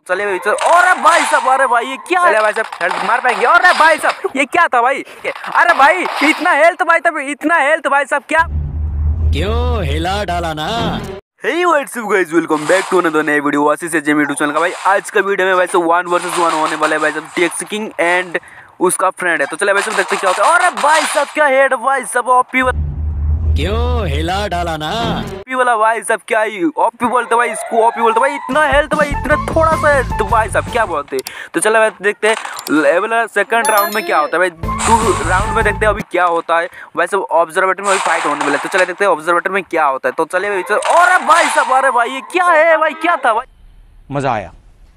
चले अरे भाई साहब, अरे भाई ये क्या है भाई साहब, हेल्थ मार पाएंगे? अरे भाई साहब ये क्या था भाई? अरे भाई इतना हेल्थ भाई, तब इतना हेल्थ भाई साहब, क्या क्यों हिला डाला ना? Hey what's up guys, welcome back to another नई वीडियो आशीष से जेम यूट्यूब चैनल का। भाई आज का वीडियो में भाई साहब 1 वर्सेस 1 होने वाला है भाई साहब, टीएक्स किंग एंड उसका फ्रेंड है। तो चले भाई साहब देखते क्या होता है। अरे भाई साहब क्या हेड भाई साहब, ओपी क्यों हिला डाला ना? वाला भाई साहब, क्या ही ओपी बोलते भाई, इसको ओपी बोलते भाई। इतना हेल्थ भाई, इतना थोड़ा सा हेल्थ भाई साहब, क्या बोलते। तो चलो भाई देखते हैं सेकंड राउंड में क्या होता है भाई। 2 राउंड में देखते हैं अभी क्या होता है भाई साहब। ऑब्जर्वेटर में अभी फाइट होने वाला है, तो चले देखते हैं ऑब्जर्वेटर में क्या होता है। तो चले भाई, अरे भाई साहब, अरे भाई ये क्या है भाई, क्या था भाई? मजा आया,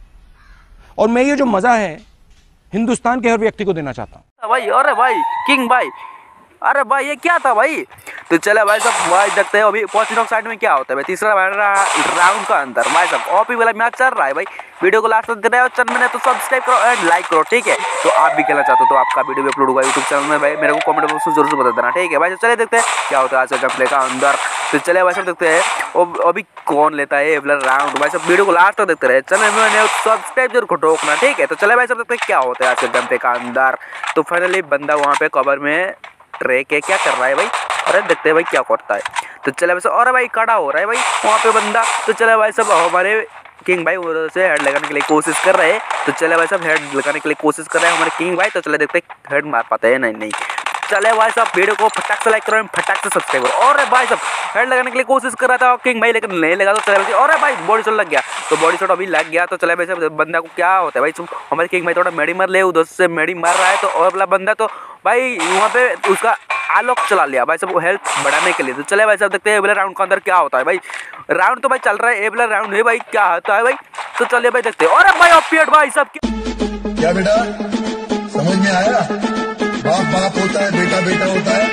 और मैं ये जो मजा है हिंदुस्तान के हर व्यक्ति को देना चाहता हूँ भाई। अरे भाई किंग भाई, अरे भाई ये क्या था भाई? तो चले भाई साहब भाई देखते हैं अभी पॉजिटिव साइड में क्या होता है भाई। तीसरा राउंड का अंदर भाई साहब ओपी वाला मैच चल रहा है भाई। वीडियो को लास्ट तक देखना है, और चैनल में तो सब्सक्राइब करो एंड लाइक करो, ठीक है। तो आप भी खेलना चाहते हो तो आपका वीडियो भी अपलोड होगा यूट्यूब चैनल में भाई, मेरे को कमेंट बॉक्स में जरूर से बता देना, ठीक है भाई। चले देखते हैं क्या होता है आज का प्ले का अंदर। तो चले भाई साहब देखते हैं अभी कौन लेता है ये राउंड भाई साहब। वीडियो को लास्ट तक देखते रहे, चैनल में सब्सक्राइब जरूर ठोकना, ठीक है। तो चले भाई साहब देखते हैं क्या होता है आज के प्ले का अंदर। तो फाइनली बंदा वहाँ पे कवर में ट्रैक है, क्या कर रहा है भाई? अरे देखते हैं भाई क्या करता है। तो चले भाई साहब, अरे भाई खड़ा हो रहा है भाई वहाँ पे बंदा। तो चले भाई साहब हमारे किंग भाई उधर से हेड लगाने के लिए कोशिश कर रहे हैं। तो चले भाई साहब हेड लगाने के लिए कोशिश कर रहे हैं हमारे किंग भाई। तो चले देखते हैं हेड मार पाते हैं नहीं। चले भाई साहब वीडियो को फटाक से लाइक करो, फटाक से सब्सक्राइब करो। और भाई साहब हेड लगाने के लिए कोशिश कर रहा था किंग भाई, लेकिन नहीं लगा। तो चले भाई, और भाई बॉडी शॉट लग गया। तो बॉडी शॉट अभी लग गया। तो चले भाई साहब बंदा को क्या होता है भाई, हमारे किंग भाई थोड़ा मेडी मार ले, उधर से मेडी मार रहा है। तो और वाला बंदा तो भाई वहाँ पे उसका आलोक चला लिया भाई साहब हेल्थ बढ़ाने के लिए। तो चले भाई साहब देखते हैं ए वाला राउंड के अंदर क्या होता है भाई। राउंड तो भाई चल रहा है, ए वाला राउंड है भाई, क्या होता है भाई। तो चलिए भाई देखते हैं। अरे भाई ऑपियट भाई साहब, क्या बेटा समझ में आया? बाप बाप होता है, बेटा बेटा होता है।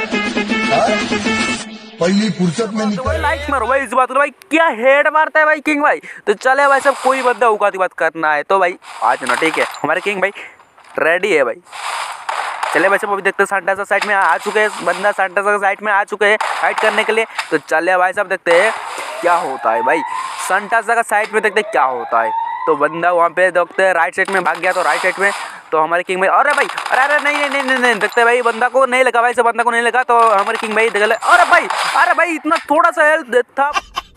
पहली फुर्सत में तो भाई लाइक मारो भाई इस बात को भाई, क्या हेड मारता है भाई किंग भाई। तो चले भाई साहब कोई बंदा उगाती बात करना है तो भाई आज ना, ठीक है। हमारे किंग भाई रेडी है भाई। चले भाई साहब अभी देखते हैं सांटासा साइड में आ चुके हैं, बंदा सांटासा साइड में आ चुके हैं फाइट करने के लिए। तो चले भाई साहब देखते हैं क्या होता है भाई। सांटासा का साइड में देखते हैं क्या होता है। तो बंदा वहाँ पे देखते हैं राइट साइड में भाग गया। तो राइट साइड में तो हमारे किंग भाई, अरे भाई अरे नहीं देखते भाई बंदा को नहीं लगा भाई साहब, बंदा को नहीं लगा। तो हमारे किंग भाई देख ले, अरे भाई इतना थोड़ा सा हेल्थ था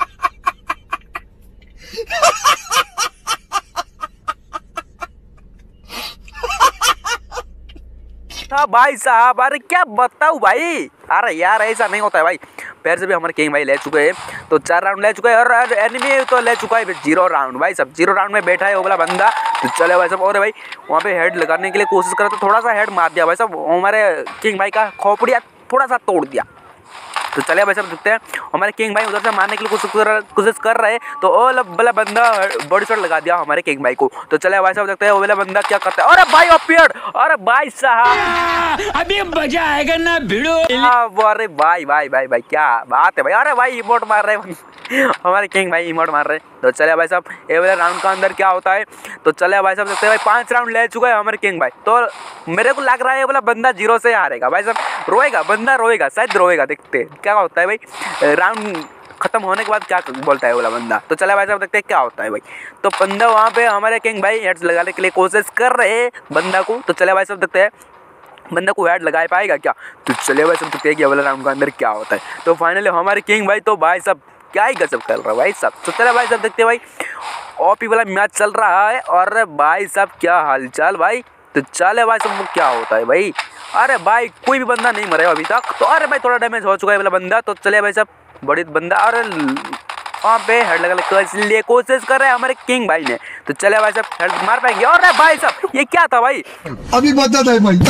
भाई साहब। अरे क्या बताऊं भाई, अरे यार ऐसा नहीं होता है भाई। पैर से भी हमारे किंग भाई ले चुके हैं। तो 4 राउंड ले चुके हैं, और एनिमी तो ले चुका है 0 राउंड भाई साहब। 0 राउंड में बैठा है वो वाला बंदा। तो चले भाई साहब, और भाई वहाँ पे हेड लगाने के लिए कोशिश करा तो थोड़ा सा हेड मार दिया भाई साहब, हमारे किंग भाई का खोपड़िया थोड़ा सा तोड़ दिया। तो चले भाई साहब देखते हैं हमारे किंग भाई उधर से मारने के लिए कोशिश कर रहे हैं। तो वो वाला बंदा बॉडी शॉट लगा दिया हमारे किंग भाई को। तो चले भाई साहब देखते हैं वो वाला बंदा क्या करता है। अरे भाई ऑपियड, अरे भाई साहब अभी मजा आएगा ना भिड़ो। अरे भाई क्या बात है भाई। अरे भाई इमोट मार रहे हमारे किंग भाई, इमोट मार रहे। तो चले भाई साहब ये वाला राउंड का अंदर क्या होता है। तो चले भाई साहब देखते हैं भाई 5 राउंड ले चुका है हमारे किंग भाई। तो मेरे को लग रहा है वाला बंदा 0 से हारेगा भाई साहब, रोएगा बंदा, रोएगा शायद, रोएगा। देखते हैं क्या होता है भाई राउंड खत्म होने के बाद क्या बोलता है वाला बंदा। तो चले भाई साहब देखते हैं क्या होता है भाई। तो बंदा वहाँ पे हमारे किंग भाई हेड्स लगाने के लिए कोशिश कर रहे हैं बंदा को। तो चले भाई साहब देखते हैं बंदा को हेड लगा पाएगा क्या। तो चले भाई साहब देखते हैं कि वाला राउंड का अंदर क्या होता है। तो फाइनली हमारे किंग भाई तो भाई साहब क्या ही गजब कर रहा है भाई साहब। तो चले भाई साहब देखते हैं भाई ओपी वाला मैच चल रहा है, और भाई साहब क्या हालचाल भाई। तो चले भाई साहब क्या होता है भाई। अरे भाई कोई भी बंदा नहीं मरा अभी तक। तो अरे भाई थोड़ा डैमेज हो चुका है वाला बंदा। तो चले भाई साहब बड़ी बंदा, अरे वहाँ पे हेड लगाने के लिए कोशिश कर रहे हैं हमारे किंग भाई ने। तो चले भाई साहब हेड मार पाएंगे। और भाई साहब ये क्या था भाई? अभी बता दे भाई।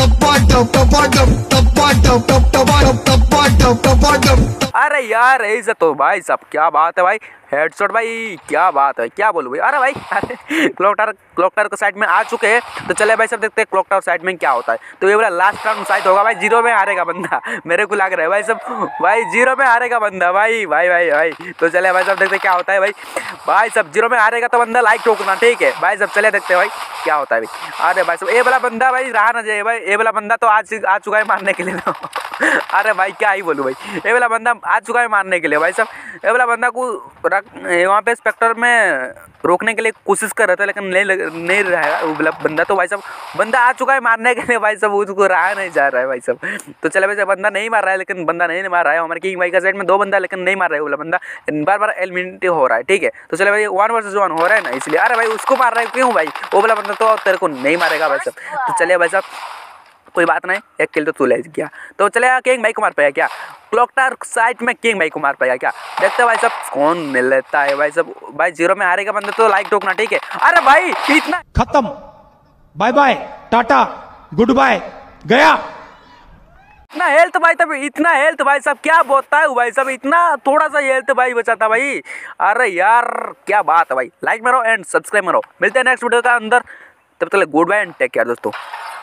अरे यार ऐसा तो भाई साहब क्या बात है भाई, हेडशॉट भाई क्या बात है, क्या बोलूं भाई। अरे भाई अरे क्लॉक टावर के साइड में आ चुके हैं। तो चले भाई साहब देखते हैं क्लॉक टावर साइड में क्या होता है। तो ये वाला लास्ट राउंड शायद होगा भाई, 0 में हारेगा बंदा, मेरे को लग रहा है भाई साहब, भाई 0 में हारेगा बंदा भाई। तो चले भाई साहब देखते क्या होता है भाई साहब 0 में हारेगा तो बंदा लाइक ठोकना, ठीक है भाई साहब। चले देखते हैं भाई क्या होता है भाई। अरे भाई साहब ये वाला बंदा भाई रहा ना जाए भाई, ये वाला बंदा तो आ चुका है मारने के लिए। अरे भाई क्या ही बोलूँ भाई, ये वाला बंदा आ चुका है मारने के लिए भाई साहब। ये वाला बंदा को वहाँ पे स्पेक्टर में रोकने के लिए कोशिश कर रहा था, लेकिन नहीं रहा वो वाला बंदा। तो भाई साहब बंदा आ चुका है मारने के लिए भाई साहब, उसको रहा नहीं जा रहा है भाई साहब। तो चले भाई बंदा नहीं मार रहा है, लेकिन बंदा नहीं मार रहा है हमारे किंग भाई का साइड में 2 बंदा, लेकिन नहीं मार रहा है वो वाला बंदा, बार बार एलिमिनेट हो रहा है। ठीक है, तो चले भाई 1 वर्सेस 1 हो रहा है ना, इसलिए। अरे भाई उसको मार रहा है क्यों भाई, वो वाला बंदा तो तेरे को नहीं मारेगा भाई साहब। तो चलिए भाई साहब कोई बात नहीं, 1 किल तो तू ले गया। तो चले किंग भाई को मार पाएगा क्या, क्लॉक टावर साइड में किंग भाई को मार पाएगा क्या, देखते हैं भाई साहब कौन मिल लेता है भाई साहब। भाई 0 में हारेगा बंदा तो लाइक ठोकना, ठीक है। अरे भाई इतना खत्म, bye bye, tata, goodbye, गया। इतना हेल्थ भाई साहब, इतना हेल्थ भाई साहब, क्या बोलता है भाई साहब, इतना थोड़ा सा हेल्थ भाई बचा था भाई। अरे यार क्या बात है भाई, लाइक मारो एंड सब्सक्राइब मारो। मिलते हैं नेक्स्ट वीडियो का अंदर, तब तक goodbye and take care दोस्तों।